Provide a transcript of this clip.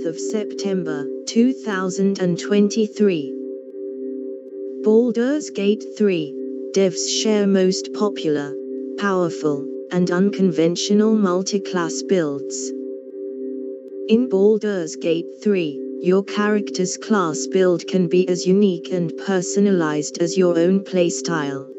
of September, 2023. Baldur's Gate 3. Devs share most popular, powerful, and unconventional multiclass builds. In Baldur's Gate 3, your character's class build can be as unique and personalized as your own playstyle.